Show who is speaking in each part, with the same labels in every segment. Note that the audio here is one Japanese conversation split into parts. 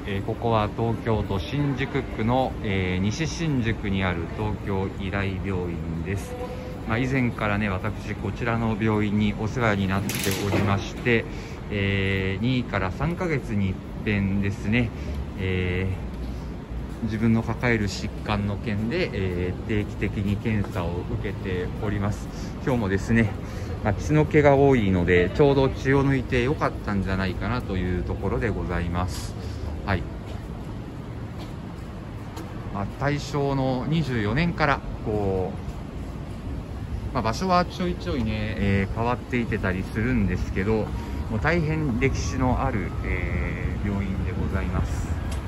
Speaker 1: ここは東京都新宿区の、西新宿にある東京医大病院です。以前からね、私こちらの病院にお世話になっておりまして、2から3ヶ月に一遍ですね、自分の抱える疾患の件で、定期的に検査を受けております。今日もですね、血の気が多いのでちょうど血を抜いてよかったんじゃないかなというところでございます。はい。大正の24年からこう、場所はちょいちょいね、変わっていてたりするんですけど、もう大変歴史のある、病院でございます。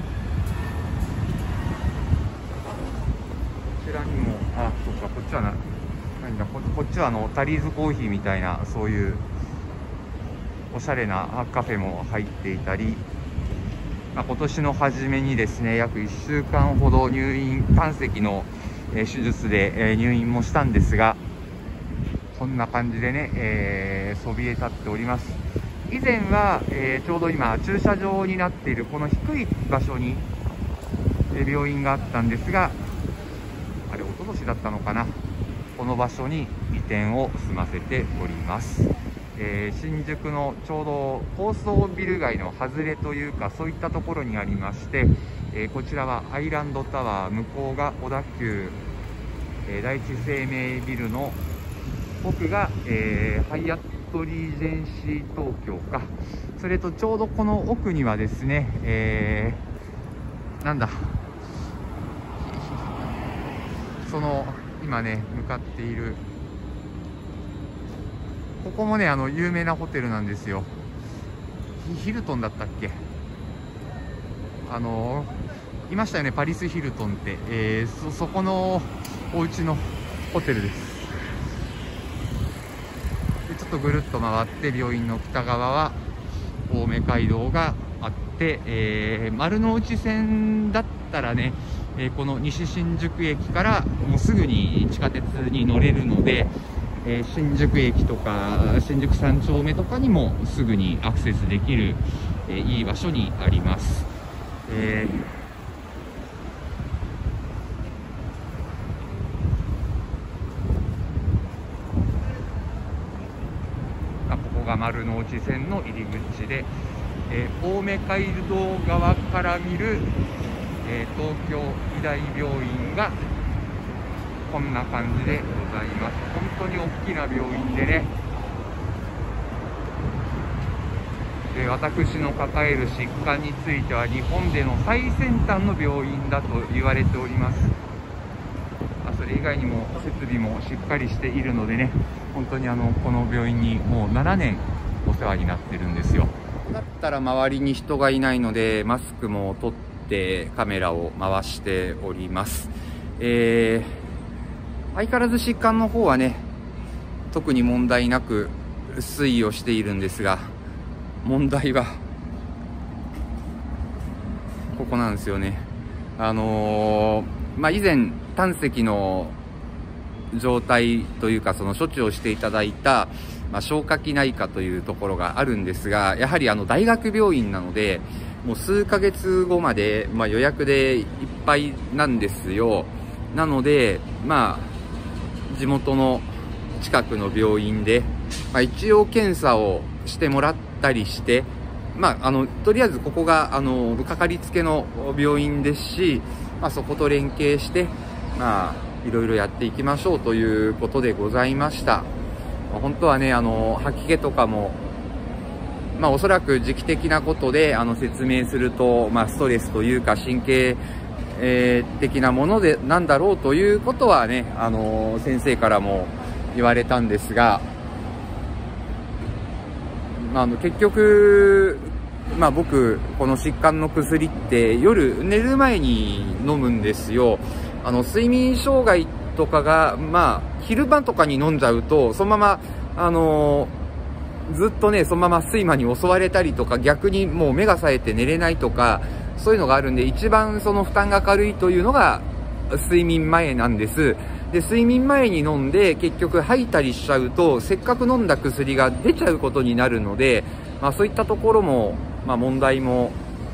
Speaker 1: こちらにも、そうか、こっちは何だ、こっちはタリーズコーヒーみたいな、そういうおしゃれなカフェも入っていたり、今年の初めにですね、約1週間ほど胆石の手術で入院もしたんですが、こんな感じでね、そびえ立っております。以前は、ちょうど今駐車場になっているこの低い場所に病院があったんですが、あれ一昨年だったのかな、この場所に移転を済ませております。新宿のちょうど高層ビル街の外れというか、そういったところにありまして、こちらはアイランドタワー、向こうが小田急、第一生命ビルの奥が、ハイアットリージェンシー東京か。それとちょうどこの奥にはですね、なんだ、その今ね向かっているここもね、有名なホテルなんですよ。ヒルトンだったっけ、いましたよね、パリスヒルトンって、そこのお家のホテルです。でちょっとぐるっと回って病院の北側は青梅街道があって、丸の内線だったらね、この西新宿駅からもうすぐに地下鉄に乗れるので、新宿駅とか新宿三丁目とかにもすぐにアクセスできる、いい場所にあります。ここが丸の内線の入り口で、青梅街道側から見る、東京医大病院がこんな感じでございます。本当に大きな病院でね、私の抱える疾患については日本での最先端の病院だと言われております。それ以外にも設備もしっかりしているのでね、本当にこの病院にもう7年お世話になってるんですよ。だったら周りに人がいないのでマスクも取ってカメラを回しております。相変わらず疾患の方はね、特に問題なく推移をしているんですが、問題はここなんですよね。以前胆石の状態というか、その処置をしていただいた、消化器内科というところがあるんですが、やはり大学病院なのでもう数ヶ月後まで、予約でいっぱいなんですよ。なので地元の近くの病院で、一応検査をしてもらったりして、とりあえずここがかかりつけの病院ですし、そこと連携していろいろやっていきましょうということでございました。本当はね、吐き気とかもおそらく時期的なことで説明すると、ストレスというか神経的なものでなんだろうということはね、先生からも言われたんですが、結局、僕この疾患の薬って夜寝る前に飲むんですよ。睡眠障害とかが昼間とかに飲んじゃうと、そのままずっとねそのまま睡魔に襲われたりとか、逆にもう目が冴えて寝れないとか、そういうのがあるんで、一番その負担が軽いというのが睡眠前なんです。で睡眠前に飲んで結局吐いたりしちゃうと、せっかく飲んだ薬が出ちゃうことになるので、そういったところも、問題も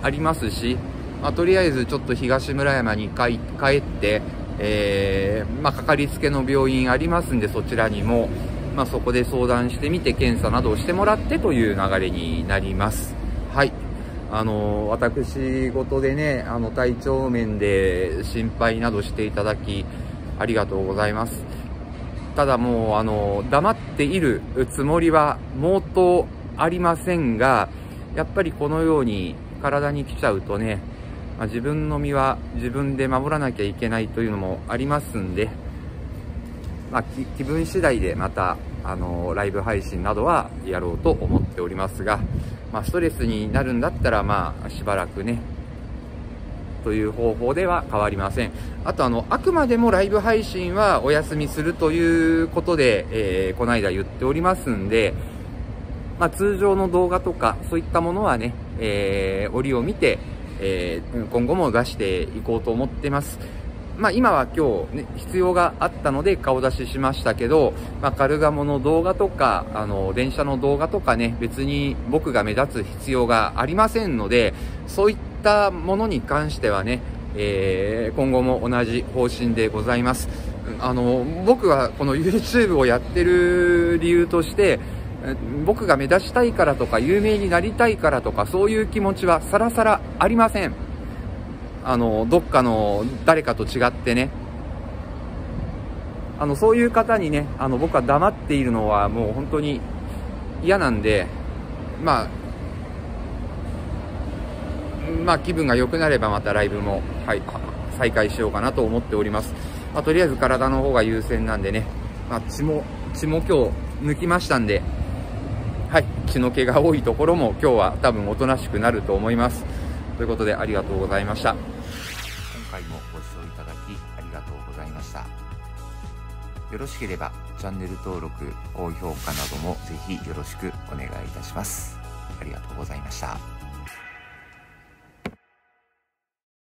Speaker 1: ありますし、とりあえずちょっと東村山に帰って、かかりつけの病院ありますんで、そちらにも、そこで相談してみて、検査などをしてもらってという流れになります。はい。私事でね、体調面で心配などしていただき、ありがとうございます。ただもう、黙っているつもりは毛頭ありませんが、やっぱりこのように体に来ちゃうとね、自分の身は自分で守らなきゃいけないというのもありますんで、気分次第でまた、ライブ配信などはやろうと思っておりますが、ストレスになるんだったら、しばらくね、という方法では変わりません。あと、あくまでもライブ配信はお休みするということで、この間言っておりますんで、通常の動画とか、そういったものはね、折を見て、今後も出していこうと思ってます。今は今日ね、必要があったので顔出ししましたけど、カルガモの動画とか、電車の動画とかね、別に僕が目立つ必要がありませんので、そういったものに関してはね、今後も同じ方針でございます。僕はこの YouTube をやってる理由として、僕が目立ちたいからとか、有名になりたいからとか、そういう気持ちはさらさらありません。どっかの誰かと違ってね、そういう方にね、僕は黙っているのはもう本当に嫌なんで、気分が良くなればまたライブも、再開しようかなと思っております。とりあえず体の方が優先なんでね、血も今日抜きましたんで、血の気が多いところも今日は多分おとなしくなると思います。ということでありがとうございました。今回もご視聴いただきありがとうございました。よろしければチャンネル登録、高評価などもぜひよろしくお願いいたします。ありがとうございました。